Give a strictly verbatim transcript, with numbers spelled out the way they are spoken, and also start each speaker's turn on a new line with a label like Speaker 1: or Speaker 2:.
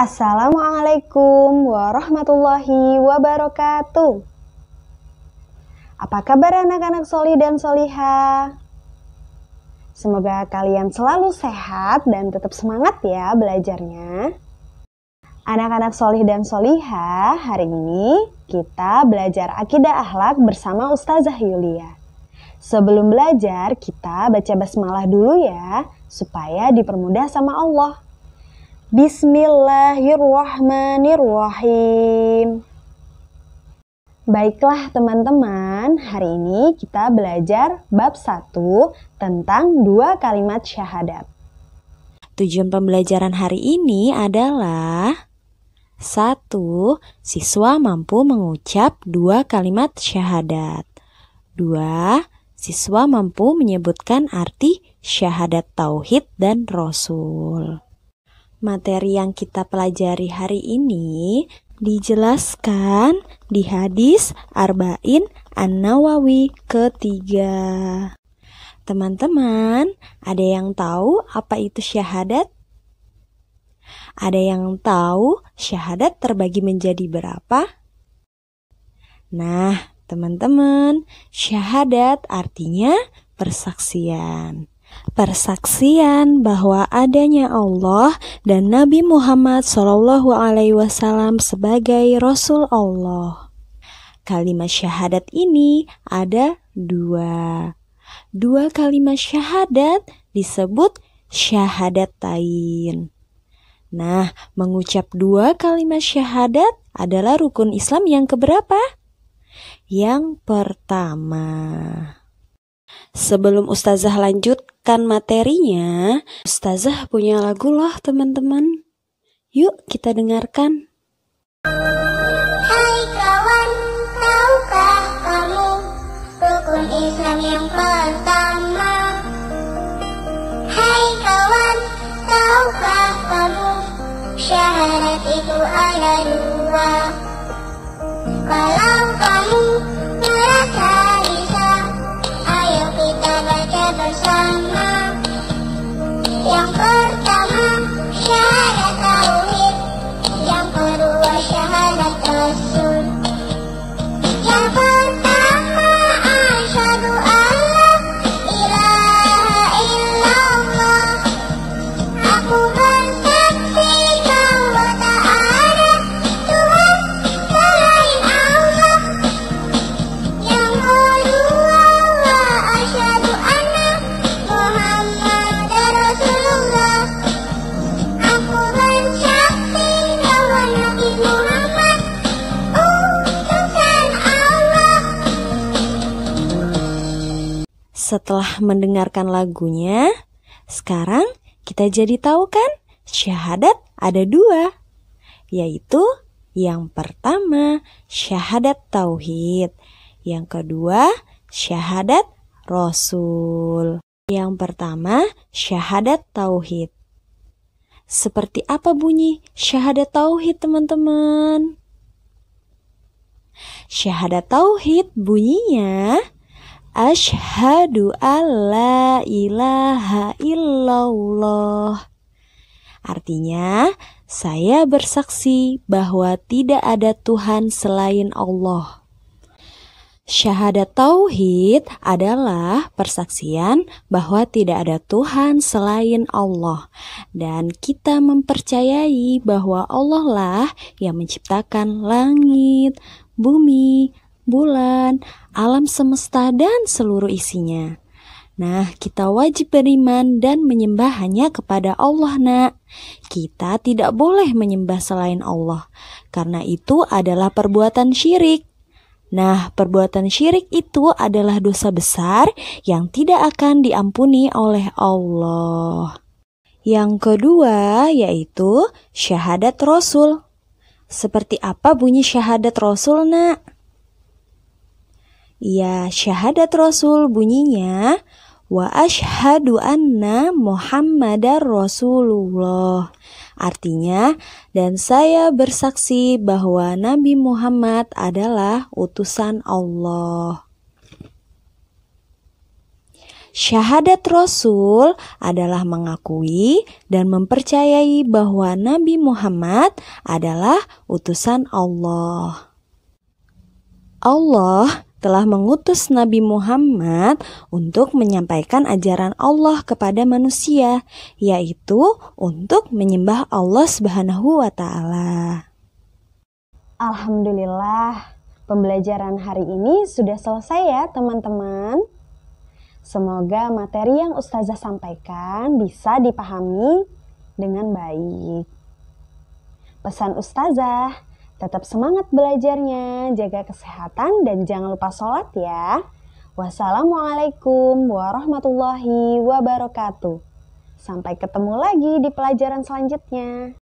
Speaker 1: Assalamualaikum warahmatullahi wabarakatuh. Apa kabar anak-anak solih dan solihah? Semoga kalian selalu sehat dan tetap semangat ya belajarnya. Anak-anak solih dan solihah, hari ini kita belajar akidah akhlak bersama Ustazah Yulia. Sebelum belajar, kita baca basmalah dulu ya, supaya dipermudah sama Allah. Bismillahirrahmanirrahim. Baiklah teman-teman, hari ini kita belajar bab satu tentang dua kalimat syahadat.
Speaker 2: Tujuan pembelajaran hari ini adalah satu. Siswa mampu mengucap dua kalimat syahadat. Dua. Siswa mampu menyebutkan arti syahadat tauhid dan rasul. Materi yang kita pelajari hari ini dijelaskan di hadis Arba'in An-Nawawi ketiga. Teman-teman, ada yang tahu apa itu syahadat? Ada yang tahu syahadat terbagi menjadi berapa? Nah, teman-teman, syahadat artinya persaksian. Persaksian bahwa adanya Allah dan Nabi Muhammad shallallahu alaihi wasallam sebagai Rasul Allah. Kalimat syahadat ini ada dua. Dua kalimat syahadat disebut syahadatain. Nah, mengucap dua kalimat syahadat adalah rukun Islam yang keberapa? Yang pertama. Sebelum Ustazah lanjutkan materinya, Ustazah punya lagu loh teman-teman. Yuk kita dengarkan.
Speaker 3: Hai kawan, tahukah kamu rukun Islam yang pertama? Hai kawan, tahukah kamu syahadat itu ada dua? Kalau kamu merasa bisa, ayo kita baca bersama. Yang pertama syahadat tauhid, yang kedua syahadat rasul. Yang pertama asyhadu alla ilaha illallah, aku bersaksi bahwa tak ada Tuhan selain Allah. Yang kedua wa asyhadu anna Muhammadar Rasulullah, aku bersaksi bahwa Nabi Muhammad utusan Allah.
Speaker 2: Setelah mendengarkan lagunya, sekarang kita jadi tahu kan syahadat ada dua, yaitu yang pertama syahadat tauhid, yang kedua syahadat rasul. Yang pertama syahadat tauhid. Seperti apa bunyi syahadat tauhid teman-teman? Syahadat tauhid bunyinya asyhadu alla ilaha illallah. Artinya, saya bersaksi bahwa tidak ada Tuhan selain Allah. Syahadat tauhid adalah persaksian bahwa tidak ada Tuhan selain Allah, dan kita mempercayai bahwa Allah lah yang menciptakan langit, bumi, bulan, alam semesta dan seluruh isinya. Nah, kita wajib beriman dan menyembah hanya kepada Allah, nak. Kita tidak boleh menyembah selain Allah, karena itu adalah perbuatan syirik. Nah, perbuatan syirik itu adalah dosa besar yang tidak akan diampuni oleh Allah. Yang kedua yaitu syahadat rasul. Seperti apa bunyi syahadat rasul, nak? Ya, syahadat rasul bunyinya wa asyhadu anna Muhammadar Rasulullah. Artinya, dan saya bersaksi bahwa Nabi Muhammad adalah utusan Allah. Syahadat Rasul adalah mengakui dan mempercayai bahwa Nabi Muhammad adalah utusan Allah. Allah telah mengutus Nabi Muhammad untuk menyampaikan ajaran Allah kepada manusia, yaitu untuk menyembah Allah Subhanahu wa Ta'ala.
Speaker 1: Alhamdulillah, pembelajaran hari ini sudah selesai ya teman-teman. Semoga materi yang Ustazah sampaikan bisa dipahami dengan baik. Pesan Ustazah, tetap semangat belajarnya, jaga kesehatan dan jangan lupa sholat ya. Wassalamualaikum warahmatullahi wabarakatuh. Sampai ketemu lagi di pelajaran selanjutnya.